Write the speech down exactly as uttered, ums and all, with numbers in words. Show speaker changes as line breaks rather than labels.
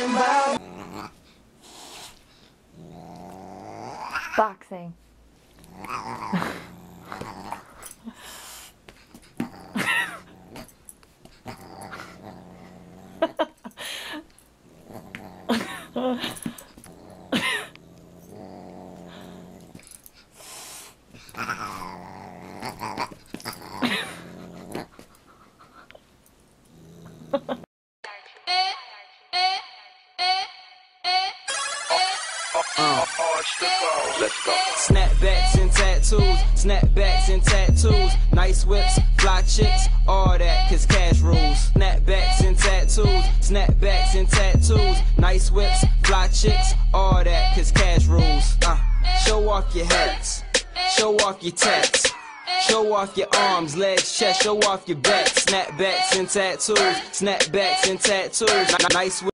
Boxing.
Uh, let's go. Snapbacks and tattoos, snapbacks and tattoos, nice whips, fly chicks, all that, cause cash rules. Snapbacks and tattoos, snapbacks and tattoos, nice whips, fly chicks, all that, cause cash rules. Uh, show off your hats, show off your tats, show off your arms, legs, chest, show off your back. Snapbacks and tattoos, snapbacks and tattoos, nice whips.